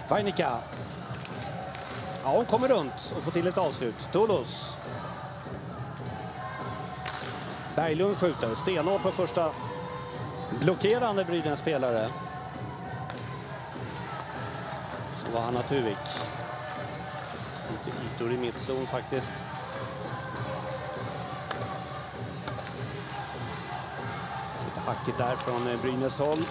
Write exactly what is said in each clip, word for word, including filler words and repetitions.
Vainica. Ja, hon kommer runt och får till ett avslut. Toulouse. Berglund skjuter. Stenhårt på första blockerande Brynäs spelare. Så var Hanna Tuvik. Lite ytor i mittzon faktiskt. Lite hackigt där från Brynäs håll.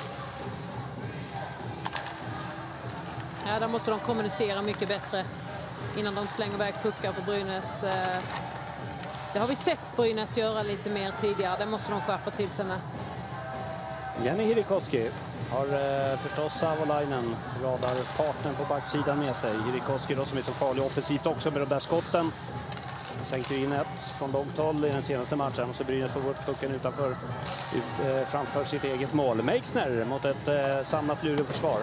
Ja, där måste de kommunicera mycket bättre innan de slänger iväg puckar för Brynäs. Det har vi sett Brynäs göra lite mer tidigare. Det måste de skärpa till sig med. Jenny Hirikoski har eh, förstås Savolainen, radarpartnern på backsidan med sig. Hirikoski då, som är så farlig offensivt också med de där skotten. Sänkte in ett från långt håll i den senaste matchen. Och så Brynäs får bort pucken utanför, ut, eh, framför sitt eget mål. Meixner mot ett eh, samlat Luleå-försvar.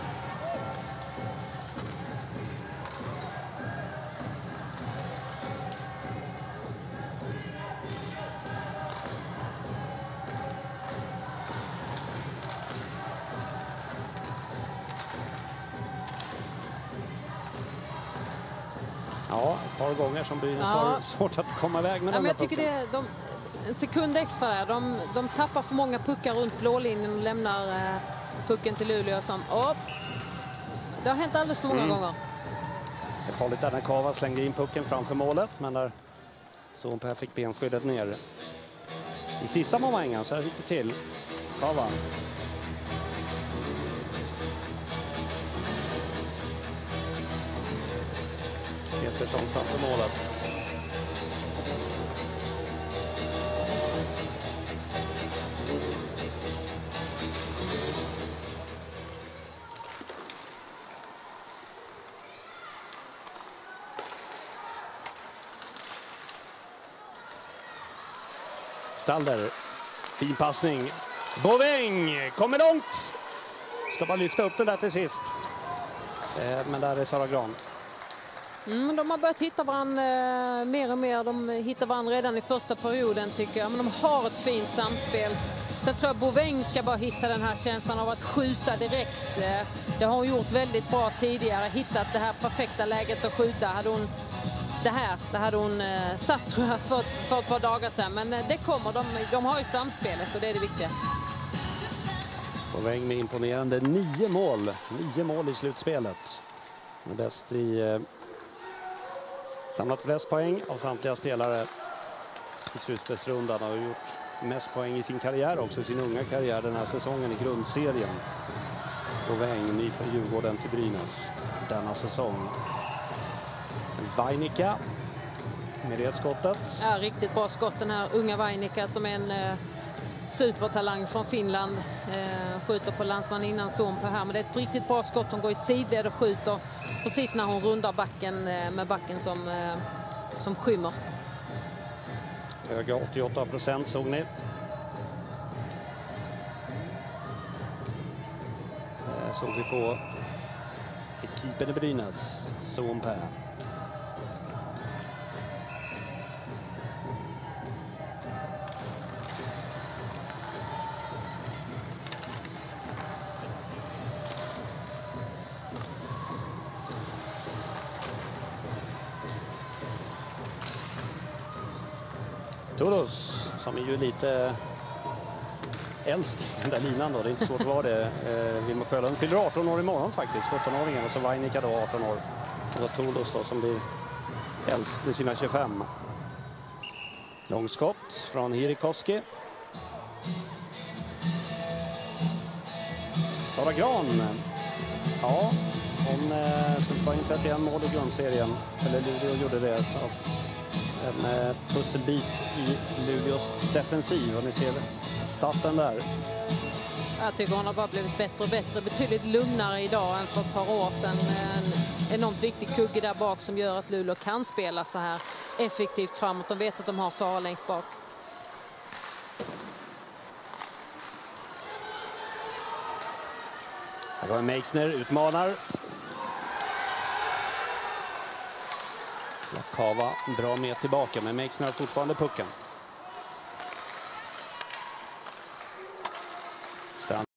Ja, ett par gånger som Brynäs ja. har svårt att komma iväg med ja, den men jag pucken. tycker det är de, en sekund extra där. De, de tappar för många puckar runt blålinjen och lämnar eh, pucken till Luleå som... Oh, det har hänt alldeles för många mm. gånger. Det är farligt där när Kava slängde in pucken framför målet, men där Suompää fick benskyddet ner. I sista momenten så här gick det till. Kava. Petersson framför målet. Stalder. Fin passning. Boväng kommer långt. Ska bara lyfta upp den där till sist. Eh, men där är Sara Gran. Mm, de har börjat hitta varandra eh, mer och mer. De hittar varandra redan i första perioden tycker jag. Men de har ett fint samspel. Sen tror jag Boväng ska bara hitta den här känslan av att skjuta direkt. Eh, det har hon gjort väldigt bra tidigare. Hittat det här perfekta läget att skjuta. Hade hon det här, det hade hon eh, satt tror jag för, för ett par dagar sedan. Men eh, det kommer. De, de har ju samspelet och det är det viktiga. Boväng med imponerande nio mål. Nio mål i slutspelet. Men bäst i... Eh, samlat flest poäng av samtliga spelare i slutspelsrundan. Har gjort mest poäng i sin karriär också, i sin unga karriär den här säsongen i grundserien. Boväng, ny för Djurgården till Brynäs denna säsong. Vainica med det skottet. Ja, riktigt bra skott den här unga Vainica som är en eh, supertalang från Finland. Eh, skjuter på landsman innan Suompää här, men det är ett riktigt bra skott. Hon går i sidled och skjuter precis när hon rundar backen eh, med backen som, eh, som skymmer. Höga åttioåtta procent såg ni. Eh, såg vi på ekipen i Brynäs, Suompää. Toulouse, som är ju lite äldst den där linan då, det är inte svårt att vara det. Eh, Vilma Sjölund fyller arton år imorgon faktiskt, sjutton-åringen, och så Vainica då arton år. Och så Toulouse då som blir äldst med sina tjugofem. Långskott från Hirikoski. Sara Gran, ja, hon eh, slog bara in trettioen mål i grundserien, eller Luleå gjorde det, så en pusselbit i Luleås defensiv, och ni ser starten där. Jag tycker hon har bara blivit bättre och bättre, betydligt lugnare idag än för ett par år sedan. En enormt viktig kugge där bak som gör att Luleå kan spela så här effektivt framåt. De vet att de har Sara längst bak. Här går Meixner, utmanar. Kava bra med tillbaka, men Meixner har fortfarande pucken.